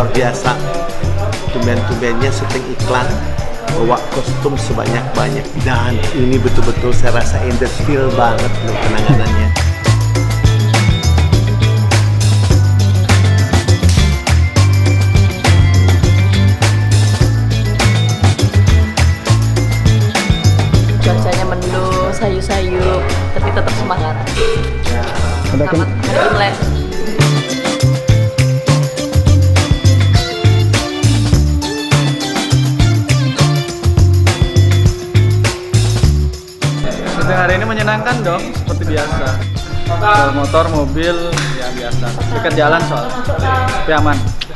luar biasa. Tumben-tumbennya syuting iklan, bawa kostum sebanyak-banyak, dan ini betul-betul saya rasa in the feel banget loh penanganannya. Cuacanya mendung, sayu-sayu, tapi tetap semangat. Selamat hari Imlek. Syuting hari ini menyenangkan dong, seperti biasa. Motor, mobil, ya biasa. Dekat jalan soalnya, tapi aman.